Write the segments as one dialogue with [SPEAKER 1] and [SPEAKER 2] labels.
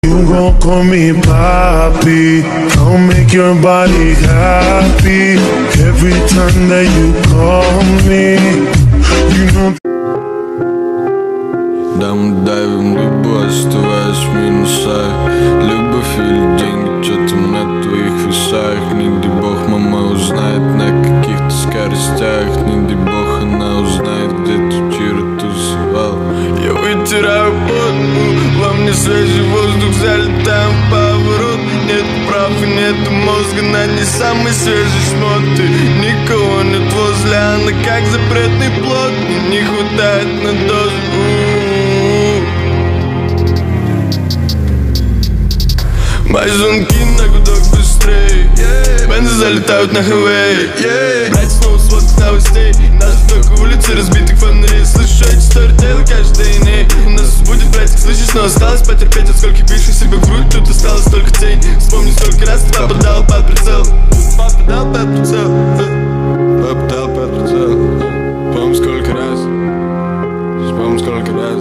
[SPEAKER 1] You gon' call me papi, I'll make your body happy every time that you call me. You know.
[SPEAKER 2] Да, мы давим любовь, оставаясь в минусах. Любовь или деньги, что там на твоих весах. Не дай бог, мама узнает на каких-то скоростях. Не дай бог, она узнает, где ты вчера тусовал. Я вытираю пот, во мне свежий воздух, залетаем в поворот. Нет прав и нет мозга, на не самый свежий шмот. Ты никого нет возле, она как запретный плод. Мне не хватает на дозу. Мои звонки на гудок быстрей, бензы залетают на хайвей. Брать снова сводки новостей, нас только улицы разбитых фонарей. Слышу эти сторителлы каждый день. У нас будет, братик, слышишь, но осталось потерпеть. От скольких пишешь себе в грудь, тут осталось только тень. Вспомни, сколько раз ты попадал под прицел. Попадал под прицел. Попадал под прицел. Помню, сколько раз. Помню, сколько раз.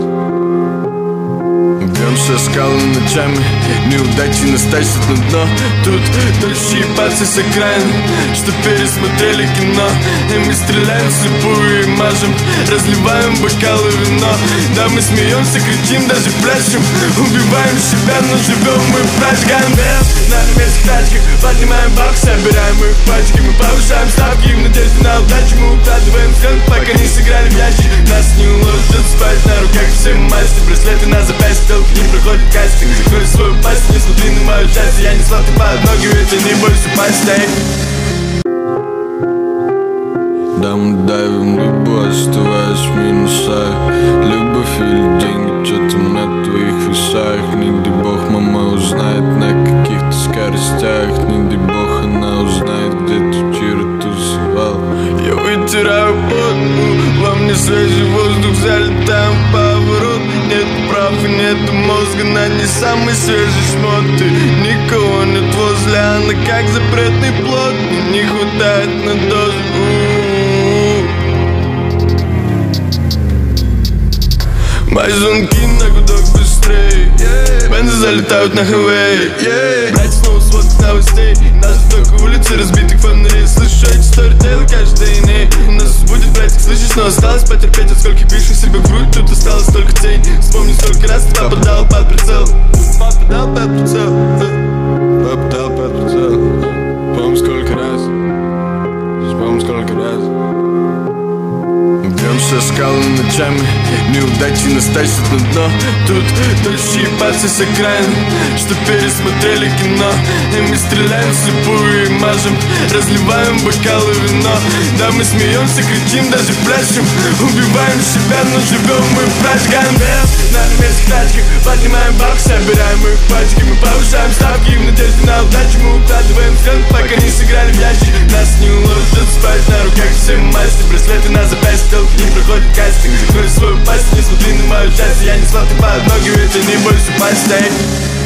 [SPEAKER 2] Бьемся скалами ночами, неудачи нас тащат на дно. Тут тощие пацы с окраин, что пересмотрели кино. И мы стреляем вслепую и мажем, разливаем бокалы вино. Да, мы смеемся, кричим, даже пляшем, убиваем себя, но живем мы прожигаем бэм на армейских тачках, поднимаем бабки, собираем их пачки. Мы повышаем ставки в надежде на удачу. Мы укладываем схемы, пока не сыграли в ящик. Нас не уложат спать на руках все масти, браслеты на запястье, не проходит кастинг. Закрой свою пасть, не смотри на мою часть. Я не сладкий под ноги, ведь я не бойся пастей. Да, мы давим любовь, оставаясь в минусах. Любовь или деньги, что там на твоих весах. Не дай бог, мама узнает на каких-то скоростях. Не дай бог, она узнает, где ты вчера тусовал. Я вытираю пот, во мне свежий воздух, залетаем в поворот. Нет прав и нет мозга, на не самый свежий шмот. Ты никого нет возле, она как запретный плод. Мне не хватает на дозу. Мои звонки на гудок быстрей, бензы залетают на хайвей. Брать снова сводки новостей, нас только улицы разбитых фонарей. Слышу эти сторителлы каждый день. У нас будет, братик, слышишь, но осталось потерпеть. От скольких пишешь себе в грудь, тут осталось только тень. Вспомни, сколько раз ты попадал под прицел. Попадал под прицел. Попадал под прицел. Помню, сколько раз. Помню, сколько раз. Бьемся скалами ночами, неудачи нас тащат на дно. Тут тощие пацы с окраин, что пересмотрели кино. И мы стреляем вслепую и мажем, разливаем бокалы вино. Да, мы смеемся, кричим, даже пляшем, убиваем себя, но живем мы прожигаем бэм на армейских тачках, поднимаем бабки, собираем их пачки. Мы повышаем ставки в надежде на удачу. Мы укладываем схемы, пока не сыграли в ящик. Нас не уложат спать на руках все масти, браслеты на запястье, не проходит кастинг. Закрой свою пасть, не смотри на мою часть. Я не сладкий под ноги, ведь я не бойся пастей.